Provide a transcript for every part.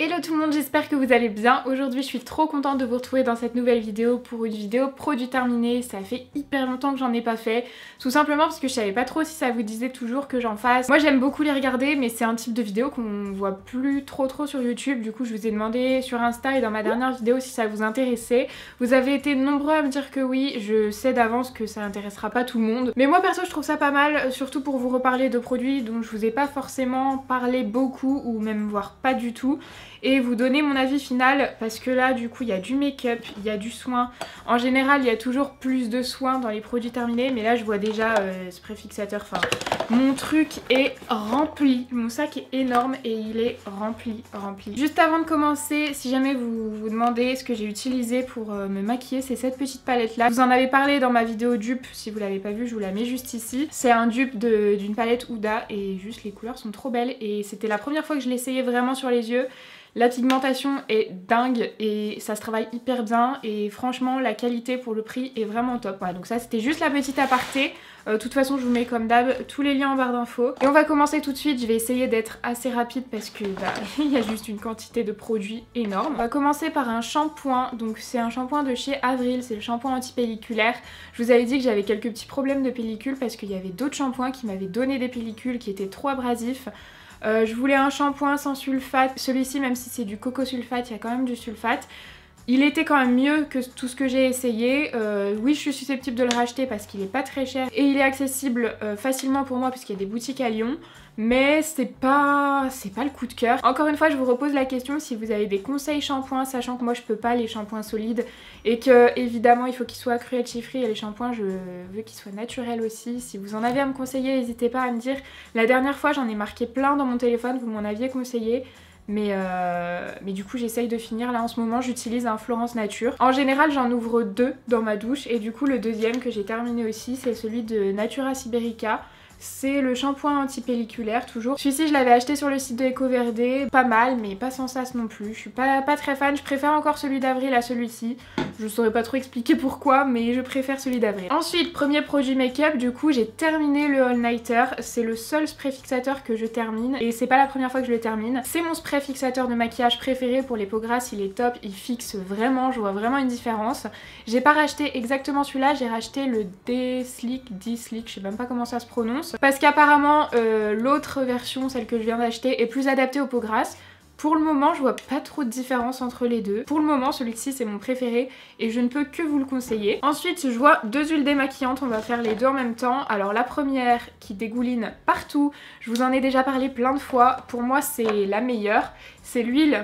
Hello tout le monde, j'espère que vous allez bien. Aujourd'hui je suis trop contente de vous retrouver dans cette nouvelle vidéo pour une vidéo produit terminé. Ça fait hyper longtemps que j'en ai pas fait, tout simplement parce que je savais pas trop si ça vous disait toujours que j'en fasse. Moi j'aime beaucoup les regarder, mais c'est un type de vidéo qu'on voit plus trop sur YouTube. Du coup je vous ai demandé sur Insta et dans ma dernière vidéo si ça vous intéressait. Vous avez été nombreux à me dire que oui, je sais d'avance que ça intéressera pas tout le monde. Mais moi perso je trouve ça pas mal, surtout pour vous reparler de produits dont je vous ai pas forcément parlé beaucoup ou même voire pas du tout. Et vous donner mon avis final parce que là du coup il y a du make-up, il y a du soin. En général il y a toujours plus de soins dans les produits terminés, mais là je vois déjà ce préfixateur, enfin mon truc est rempli, mon sac est énorme et il est rempli. Juste avant de commencer, si jamais vous vous demandez ce que j'ai utilisé pour me maquiller, c'est cette petite palette là. Je vous en avais parlé dans ma vidéo dupe, si vous l'avez pas vu je vous la mets juste ici. C'est un dupe d'une palette Huda et juste les couleurs sont trop belles et c'était la première fois que je l'essayais vraiment sur les yeux. La pigmentation est dingue et ça se travaille hyper bien et franchement la qualité pour le prix est vraiment top. Voilà, donc ça c'était juste la petite aparté. De toute façon je vous mets comme d'hab tous les liens en barre d'infos. Et on va commencer tout de suite, je vais essayer d'être assez rapide parce que il y a juste une quantité de produits énorme. On va commencer par un shampoing, donc c'est un shampoing de chez Avril, c'est le shampoing anti-pelliculaire. Je vous avais dit que j'avais quelques petits problèmes de pellicule parce qu'il y avait d'autres shampoings qui m'avaient donné des pellicules qui étaient trop abrasifs. Je voulais un shampoing sans sulfate, celui-ci même si c'est du coco sulfate, il y a quand même du sulfate. Il était quand même mieux que tout ce que j'ai essayé. Oui je suis susceptible de le racheter parce qu'il est pas très cher et il est accessible facilement pour moi puisqu'il y a des boutiques à Lyon. Mais c'est pas le coup de cœur. Encore une fois je vous repose la question si vous avez des conseils shampoings, sachant que moi je peux pas les shampoings solides et que évidemment il faut qu'ils soient cruelty free et les shampoings je veux qu'ils soient naturels aussi. Si vous en avez à me conseiller n'hésitez pas à me dire. La dernière fois j'en ai marqué plein dans mon téléphone, vous m'en aviez conseillé. Mais du coup j'essaye de finir. Là en ce moment j'utilise un Florence Nature. En général j'en ouvre deux dans ma douche et du coup le deuxième que j'ai terminé aussi c'est celui de Natura Siberica. C'est le shampoing anti-pelliculaire toujours. Celui-ci je l'avais acheté sur le site de EcoVerde, pas mal mais pas sans sas non plus. Je suis pas très fan, je préfère encore celui d'Avril à celui-ci. Je saurais pas trop expliquer pourquoi mais je préfère celui d'Avril. Ensuite premier produit make-up, du coup j'ai terminé le All Nighter. C'est le seul spray fixateur que je termine et c'est pas la première fois que je le termine. C'est mon spray fixateur de maquillage préféré pour les peaux grasses, il est top, il fixe vraiment, je vois vraiment une différence. J'ai pas racheté exactement celui-là, j'ai racheté le D-Slick, je sais même pas comment ça se prononce. Parce qu'apparemment l'autre version, celle que je viens d'acheter, est plus adaptée aux peaux grasses. Pour le moment je vois pas trop de différence entre les deux. Pour le moment celui-ci c'est mon préféré et je ne peux que vous le conseiller. Ensuite je vois deux huiles démaquillantes, on va faire les deux en même temps. Alors la première qui dégouline partout, je vous en ai déjà parlé plein de fois. Pour moi c'est la meilleure, c'est l'huile...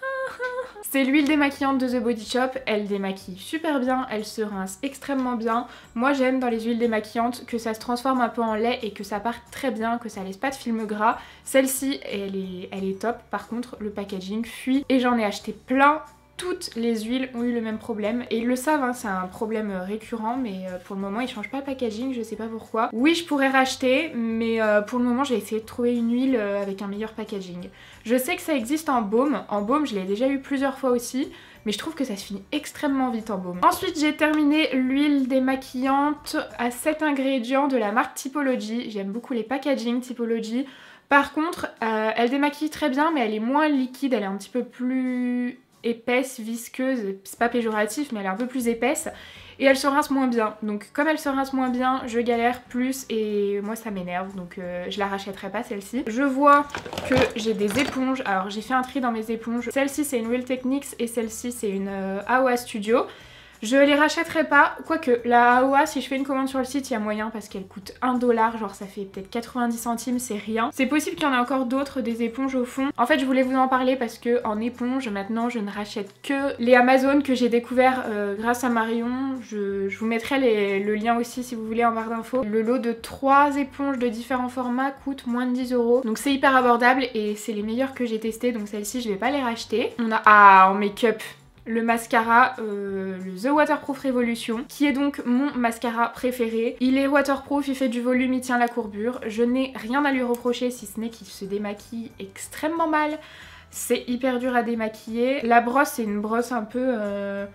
C'est l'huile démaquillante de The Body Shop, elle démaquille super bien, elle se rince extrêmement bien. Moi j'aime dans les huiles démaquillantes que ça se transforme un peu en lait et que ça parte très bien, que ça laisse pas de film gras. Celle-ci elle est top, par contre le packaging fuit et j'en ai acheté plein. Toutes les huiles ont eu le même problème et ils le savent, hein, c'est un problème récurrent mais pour le moment ils changent pas le packaging, je sais pas pourquoi. Oui je pourrais racheter mais pour le moment j'ai essayé de trouver une huile avec un meilleur packaging. Je sais que ça existe en baume je l'ai déjà eu plusieurs fois aussi mais je trouve que ça se finit extrêmement vite en baume. Ensuite j'ai terminé l'huile démaquillante à 7 ingrédients de la marque Typology, j'aime beaucoup les packaging Typology. Par contre elle démaquille très bien mais elle est moins liquide, elle est un petit peu plus... épaisse, visqueuse, c'est pas péjoratif mais elle est un peu plus épaisse et elle se rince moins bien. Donc comme elle se rince moins bien, je galère plus et moi ça m'énerve donc je la rachèterai pas celle-ci. Je vois que j'ai des éponges, alors j'ai fait un tri dans mes éponges. Celle-ci c'est une Real Techniques et celle-ci c'est une AOA Studio. Je les rachèterai pas, quoique la AOA si je fais une commande sur le site il y a moyen parce qu'elle coûte 1 $, genre ça fait peut-être 90 centimes, c'est rien. C'est possible qu'il y en ait encore d'autres, des éponges au fond. En fait je voulais vous en parler parce que en éponge maintenant je ne rachète que les Amazon que j'ai découvert grâce à Marion. Je vous mettrai le lien aussi si vous voulez en barre d'infos. Le lot de 3 éponges de différents formats coûte moins de 10 €. Donc c'est hyper abordable et c'est les meilleures que j'ai testées donc celles-ci je vais pas les racheter. On a en make-up le mascara, le The Waterproof Revolution, qui est donc mon mascara préféré. Il est waterproof, il fait du volume, il tient la courbure. Je n'ai rien à lui reprocher si ce n'est qu'il se démaquille extrêmement mal. C'est hyper dur à démaquiller. La brosse, c'est une brosse un peu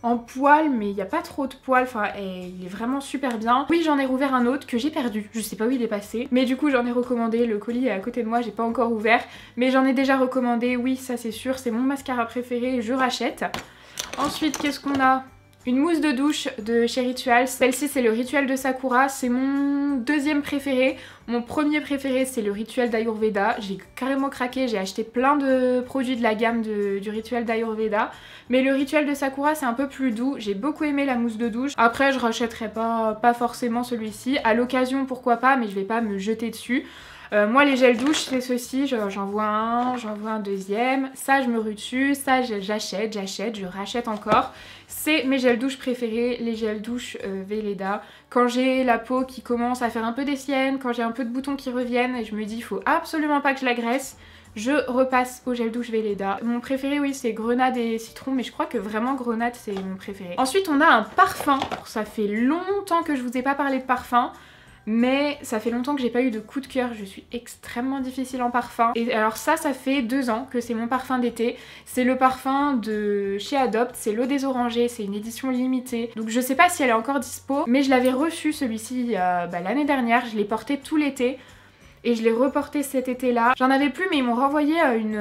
en poils, mais il n'y a pas trop de poils, enfin il est vraiment super bien. Oui, j'en ai rouvert un autre que j'ai perdu, je sais pas où il est passé, mais du coup j'en ai recommandé, le colis est à côté de moi, j'ai pas encore ouvert, mais j'en ai déjà recommandé, oui ça c'est sûr, c'est mon mascara préféré, je rachète. Ensuite qu'est-ce qu'on a? Une mousse de douche de chez Rituals. Celle-ci c'est le Rituel de Sakura, c'est mon deuxième préféré. Mon premier préféré c'est le Rituel d'Ayurveda. J'ai carrément craqué, j'ai acheté plein de produits de la gamme du Rituel d'Ayurveda. Mais le Rituel de Sakura c'est un peu plus doux, j'ai beaucoup aimé la mousse de douche. Après je rachèterai pas forcément celui-ci. À l'occasion pourquoi pas, mais je vais pas me jeter dessus. Moi les gels douche c'est ceci, j'en vois un deuxième, ça je me rue dessus, ça j'achète, je rachète encore. C'est mes gels douche préférés, les gels douche Weleda. Quand j'ai la peau qui commence à faire un peu des siennes, quand j'ai un peu de boutons qui reviennent et je me dis il faut absolument pas que je la graisse, je repasse au gel douche Weleda. Mon préféré oui c'est grenade et citron, mais je crois que vraiment grenade c'est mon préféré. Ensuite on a un parfum, ça fait longtemps que je vous ai pas parlé de parfum. Mais ça fait longtemps que j'ai pas eu de coup de cœur, je suis extrêmement difficile en parfum. Et alors ça fait 2 ans que c'est mon parfum d'été. C'est le parfum de chez Adopt, c'est l'eau des orangers, c'est une édition limitée. Donc je sais pas si elle est encore dispo, mais je l'avais reçu celui-ci l'année dernière, je l'ai porté tout l'été. Et je l'ai reporté cet été-là. J'en avais plus mais ils m'ont renvoyé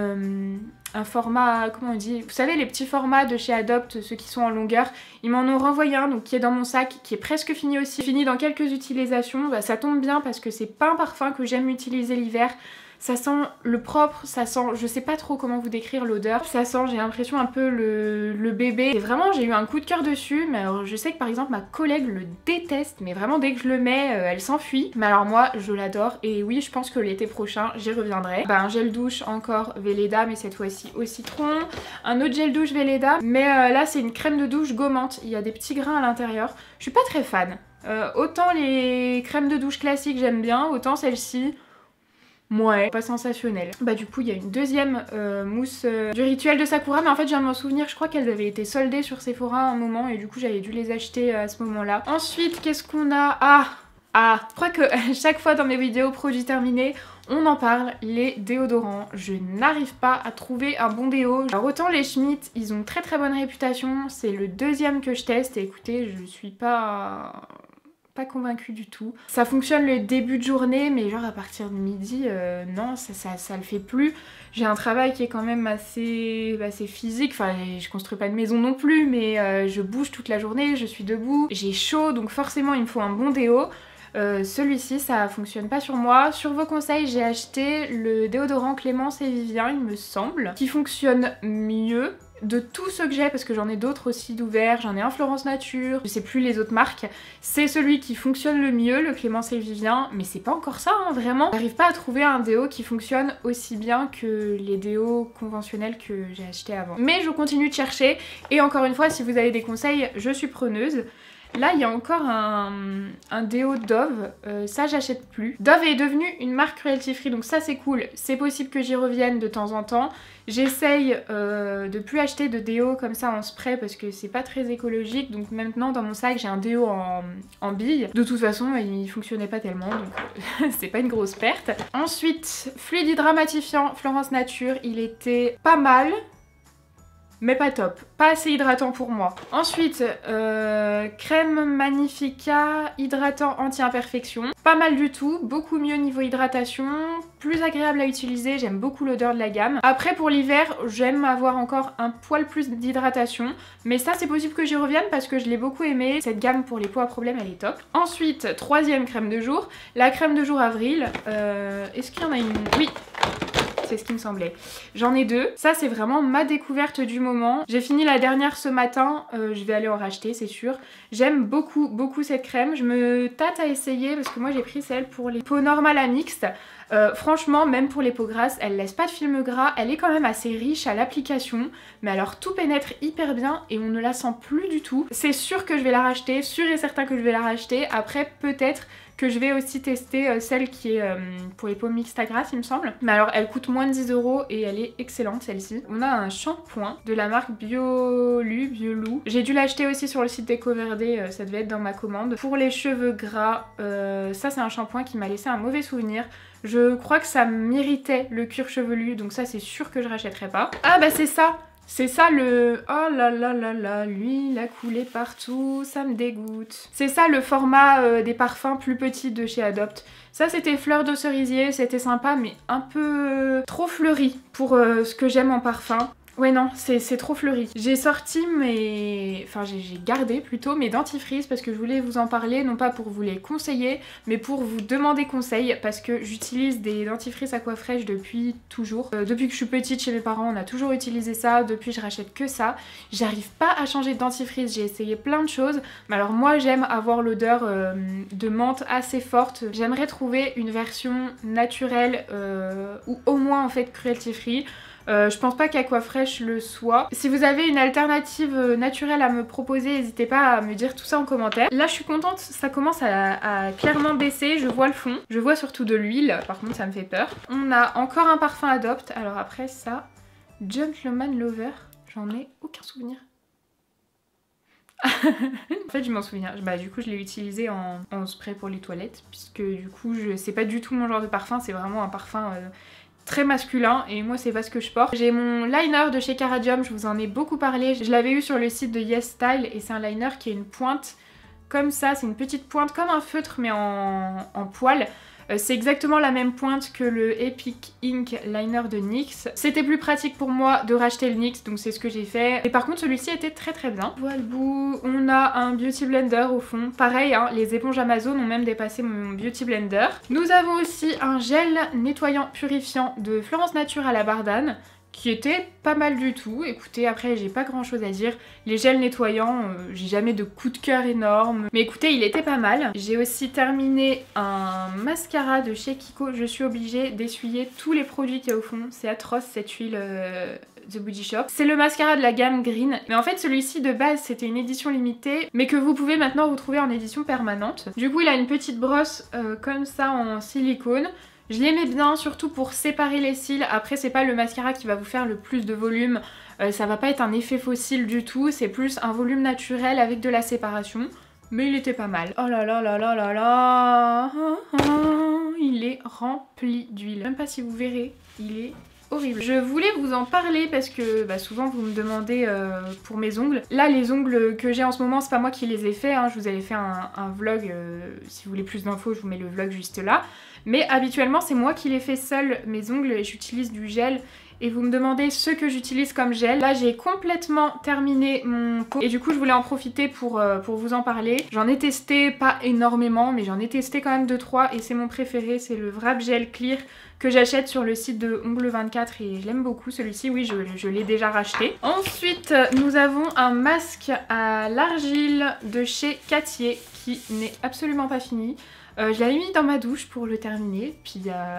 un format, comment on dit, vous savez les petits formats de chez Adopt, ceux qui sont en longueur, ils m'en ont renvoyé un donc qui est dans mon sac, qui est presque fini aussi, fini dans quelques utilisations, ça tombe bien parce que c'est pas un parfum que j'aime utiliser l'hiver. Ça sent le propre, ça sent, je sais pas trop comment vous décrire l'odeur, ça sent, j'ai l'impression un peu le bébé. Et vraiment j'ai eu un coup de cœur dessus, mais alors je sais que par exemple ma collègue le déteste, mais vraiment dès que je le mets elle s'enfuit. Mais alors moi je l'adore et oui je pense que l'été prochain j'y reviendrai. Un gel douche encore Weleda mais cette fois-ci au citron, un autre gel douche Weleda, mais là c'est une crème de douche gommante, il y a des petits grains à l'intérieur. Je suis pas très fan, autant les crèmes de douche classiques j'aime bien, autant celle-ci... Ouais, pas sensationnel. Du coup il y a une deuxième mousse du Rituel de Sakura, mais en fait je viens de m'en souvenir, je crois qu'elles avaient été soldées sur Sephora à un moment et du coup j'avais dû les acheter à ce moment-là. Ensuite qu'est-ce qu'on a? Je crois que chaque fois dans mes vidéos produits terminés, on en parle, les déodorants. Je n'arrive pas à trouver un bon déo. Alors autant les Schmitt, ils ont très bonne réputation, c'est le deuxième que je teste et écoutez, je suis pas convaincue du tout. Ça fonctionne le début de journée, mais genre à partir de midi, non, ça le fait plus. J'ai un travail qui est quand même assez physique, enfin je construis pas de maison non plus, mais je bouge toute la journée, je suis debout, j'ai chaud, donc forcément il me faut un bon déo. Celui-ci ça fonctionne pas sur moi. Sur vos conseils j'ai acheté le déodorant Clémence et Vivien il me semble, qui fonctionne mieux de tous ceux que j'ai, parce que j'en ai d'autres aussi d'ouverts, j'en ai un Florence Nature, je sais plus les autres marques. C'est celui qui fonctionne le mieux, le Clémence et Vivien, mais c'est pas encore ça hein, vraiment. J'arrive pas à trouver un déo qui fonctionne aussi bien que les déos conventionnels que j'ai achetés avant. Mais je continue de chercher et encore une fois si vous avez des conseils je suis preneuse. Là il y a encore un déo Dove, ça j'achète plus. Dove est devenue une marque cruelty free donc ça c'est cool, c'est possible que j'y revienne de temps en temps. J'essaye de plus acheter de déo comme ça en spray parce que c'est pas très écologique, donc maintenant dans mon sac j'ai un déo en bille. De toute façon il fonctionnait pas tellement donc c'est pas une grosse perte. Ensuite fluide hydramatifiant Florence Nature, il était pas mal. Mais pas top, pas assez hydratant pour moi. Ensuite, crème Magnifica, hydratant anti-imperfection. Pas mal du tout, beaucoup mieux niveau hydratation, plus agréable à utiliser, j'aime beaucoup l'odeur de la gamme. Après pour l'hiver, j'aime avoir encore un poil plus d'hydratation, mais ça c'est possible que j'y revienne parce que je l'ai beaucoup aimé. Cette gamme pour les peaux à problème elle est top. Ensuite, troisième crème de jour, la crème de jour Avril. Est-ce qu'il y en a une? Oui, c'est ce qui me semblait. J'en ai deux. Ça c'est vraiment ma découverte du moment. J'ai fini la dernière ce matin, je vais aller en racheter c'est sûr. J'aime beaucoup cette crème. Je me tâte à essayer parce que moi j'ai pris celle pour les peaux normales à mixte. Franchement même pour les peaux grasses elle laisse pas de film gras, elle est quand même assez riche à l'application, mais alors tout pénètre hyper bien et on ne la sent plus du tout. C'est sûr que je vais la racheter, sûr et certain que je vais la racheter. Après peut-être que je vais aussi tester celle qui est pour les peaux mixtes à grasse il me semble. Mais alors elle coûte moins de 10 € et elle est excellente celle-ci. On a un shampoing de la marque Biolou. J'ai dû l'acheter aussi sur le site d'Ecoverde, ça devait être dans ma commande. Pour les cheveux gras, ça c'est un shampoing qui m'a laissé un mauvais souvenir. Je crois que ça m'irritait le cuir chevelu, donc ça c'est sûr que je rachèterai pas. Ah bah c'est ça, C'est ça le... Oh là là là là, l'huile a coulé partout, ça me dégoûte. C'est ça le format des parfums plus petits de chez Adopt. Ça c'était fleur de cerisier, c'était sympa mais un peu trop fleuri pour ce que j'aime en parfum. Ouais non, c'est trop fleuri. J'ai sorti mes... Enfin j'ai gardé plutôt mes dentifrices parce que je voulais vous en parler, non pas pour vous les conseiller, mais pour vous demander conseil parce que j'utilise des dentifrices Aquafresh depuis toujours. Depuis que je suis petite chez mes parents, on a toujours utilisé ça, depuis je rachète que ça. J'arrive pas à changer de dentifrice, j'ai essayé plein de choses, mais alors moi j'aime avoir l'odeur de menthe assez forte. J'aimerais trouver une version naturelle ou au moins en fait cruelty free. Je pense pas qu'Aquafresh le soit. Si vous avez une alternative naturelle à me proposer, n'hésitez pas à me dire tout ça en commentaire. Là je suis contente, ça commence à clairement baisser, je vois le fond. Je vois surtout de l'huile, par contre ça me fait peur. On a encore un parfum Adopt, alors après ça, Gentleman Lover, j'en ai aucun souvenir. En fait je m'en souviens, bah du coup je l'ai utilisé en spray pour les toilettes, puisque du coup c'est pas du tout mon genre de parfum, c'est vraiment un parfum... très masculin et moi c'est pas ce que je porte. J'ai mon liner de chez Caradium, je vous en ai beaucoup parlé, je l'avais eu sur le site de Yes Style et c'est un liner qui a une pointe comme ça, c'est une petite pointe comme un feutre mais en poil. C'est exactement la même pointe que le Epic Ink Liner de NYX. C'était plus pratique pour moi de racheter le NYX, donc c'est ce que j'ai fait. Et par contre celui-ci était très très bien. Voilà le bout, on a un Beauty Blender au fond. Pareil, hein, les éponges Amazon ont même dépassé mon Beauty Blender. Nous avons aussi un gel nettoyant purifiant de Florence Nature à la Bardane, qui était pas mal du tout. Écoutez, après j'ai pas grand chose à dire. Les gels nettoyants, j'ai jamais de coup de cœur énorme. Mais écoutez, il était pas mal. J'ai aussi terminé un mascara de chez Kiko. Je suis obligée d'essuyer tous les produits qu'il y a au fond. C'est atroce cette huile The Body Shop. C'est le mascara de la gamme Green. Mais en fait celui-ci de base c'était une édition limitée, mais que vous pouvez maintenant retrouver en édition permanente. Du coup il a une petite brosse comme ça en silicone. Je l'aimais bien, surtout pour séparer les cils. Après c'est pas le mascara qui va vous faire le plus de volume, ça va pas être un effet faux cils du tout, c'est plus un volume naturel avec de la séparation. Mais il était pas mal. Oh là là là là là là, il est rempli d'huile. Même pas si vous verrez, il est horrible. Je voulais vous en parler parce que bah, souvent vous me demandez pour mes ongles. Là les ongles que j'ai en ce moment c'est pas moi qui les ai faits, hein. Je vous avais fait un vlog, si vous voulez plus d'infos je vous mets le vlog juste là. Mais habituellement c'est moi qui les fais seul mes ongles et j'utilise du gel. Et vous me demandez ce que j'utilise comme gel. Là j'ai complètement terminé mon pot et du coup je voulais en profiter pour vous en parler. J'en ai testé pas énormément mais j'en ai testé quand même 2-3 et c'est mon préféré, c'est le Wrap Gel Clear que j'achète sur le site de Ongle24 et je l'aime beaucoup celui-ci, oui je l'ai déjà racheté. Ensuite nous avons un masque à l'argile de chez Cattier qui n'est absolument pas fini. Je l'avais mis dans ma douche pour le terminer, puis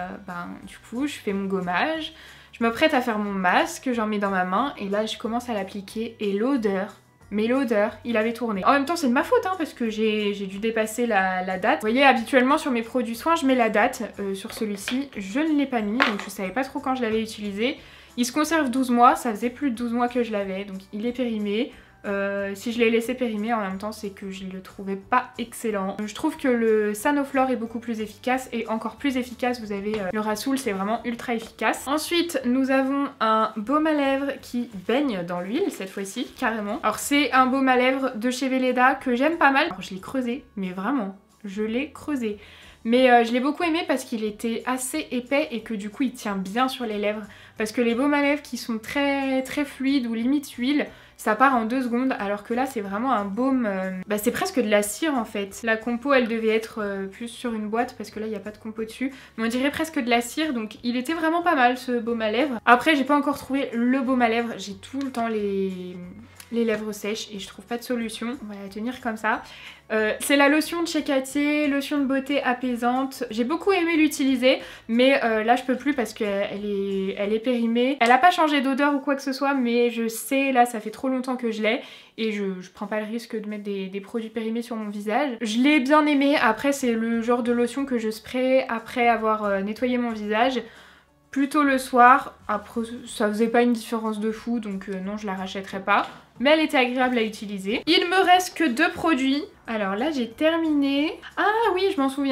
du coup je fais mon gommage, je me prête à faire mon masque, j'en mets dans ma main et là je commence à l'appliquer et l'odeur, mais l'odeur, il avait tourné. En même temps c'est de ma faute hein, parce que j'ai dû dépasser la date. Vous voyez habituellement sur mes produits soins je mets la date, sur celui-ci je ne l'ai pas mis donc je savais pas trop quand je l'avais utilisé. Il se conserve 12 mois, ça faisait plus de 12 mois que je l'avais donc il est périmé. Si je l'ai laissé périmer en même temps c'est que je le trouvais pas excellent. Je trouve que le Sanoflore est beaucoup plus efficace et encore plus efficace vous avez le Rasoul, c'est vraiment ultra efficace. Ensuite nous avons un baume à lèvres qui baigne dans l'huile cette fois-ci carrément. Alors c'est un baume à lèvres de chez Velleda que j'aime pas mal. Alors je l'ai creusé mais vraiment je l'ai creusé. Mais je l'ai beaucoup aimé parce qu'il était assez épais et que du coup il tient bien sur les lèvres. Parce que les baumes à lèvres qui sont très fluides ou limite huile, ça part en 2 secondes alors que là c'est vraiment un baume, c'est presque de la cire en fait. La compo elle devait être plus sur une boîte parce que là il n'y a pas de compo dessus, mais on dirait presque de la cire donc il était vraiment pas mal ce baume à lèvres. Après j'ai pas encore trouvé le baume à lèvres, j'ai tout le temps les lèvres sèches et je trouve pas de solution. On va la tenir comme ça. C'est la lotion de chez Cattier, lotion de beauté apaisante. J'ai beaucoup aimé l'utiliser mais là je peux plus parce qu'elle est périmée. Elle a pas changé d'odeur ou quoi que ce soit mais je sais là ça fait trop longtemps que je l'ai et je prends pas le risque de mettre des produits périmés sur mon visage. Je l'ai bien aimé, après c'est le genre de lotion que je spray après avoir nettoyé mon visage. Plutôt le soir, après ça faisait pas une différence de fou donc non je la rachèterai pas. Mais elle était agréable à utiliser. Il me reste que 2 produits. Alors là j'ai terminé. Ah oui je m'en souviens.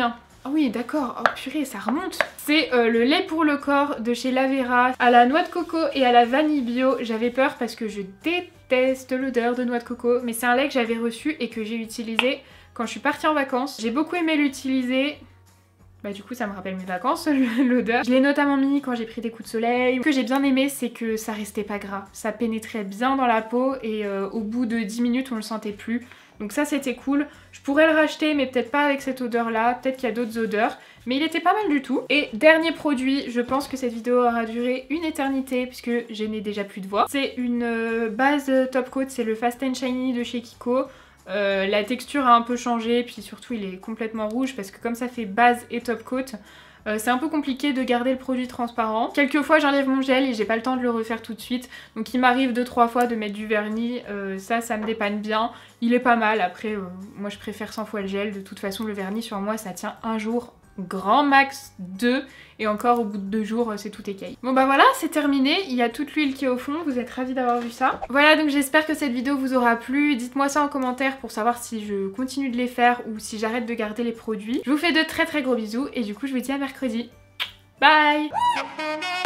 Ah oui d'accord, oh purée ça remonte. C'est le lait pour le corps de chez Lavera à la noix de coco et à la vanille bio. J'avais peur parce que je déteste l'odeur de noix de coco, mais c'est un lait que j'avais reçu et que j'ai utilisé quand je suis partie en vacances. J'ai beaucoup aimé l'utiliser. Bah du coup ça me rappelle mes vacances, l'odeur. Je l'ai notamment mis quand j'ai pris des coups de soleil. Ce que j'ai bien aimé c'est que ça restait pas gras. Ça pénétrait bien dans la peau et au bout de 10 minutes on le sentait plus. Donc ça c'était cool. Je pourrais le racheter mais peut-être pas avec cette odeur là. Peut-être qu'il y a d'autres odeurs. Mais il était pas mal du tout. Et dernier produit, je pense que cette vidéo aura duré une éternité puisque je n'ai déjà plus de voix. C'est une base top coat, c'est le Fast and Shiny de chez Kiko. La texture a un peu changé, puis surtout il est complètement rouge parce que comme ça fait base et top coat, c'est un peu compliqué de garder le produit transparent. Quelquefois j'enlève mon gel et j'ai pas le temps de le refaire tout de suite, donc il m'arrive 2-3 fois de mettre du vernis, ça me dépanne bien. Il est pas mal, après moi je préfère 100 fois le gel, de toute façon le vernis sur moi ça tient un jour, grand max 2, et encore au bout de 2 jours c'est tout écaille. Bon bah voilà, c'est terminé, il y a toute l'huile qui est au fond, vous êtes ravis d'avoir vu ça. Voilà, donc j'espère que cette vidéo vous aura plu, dites-moi ça en commentaire pour savoir si je continue de les faire ou si j'arrête de garder les produits. Je vous fais de très gros bisous et du coup je vous dis à mercredi. Bye.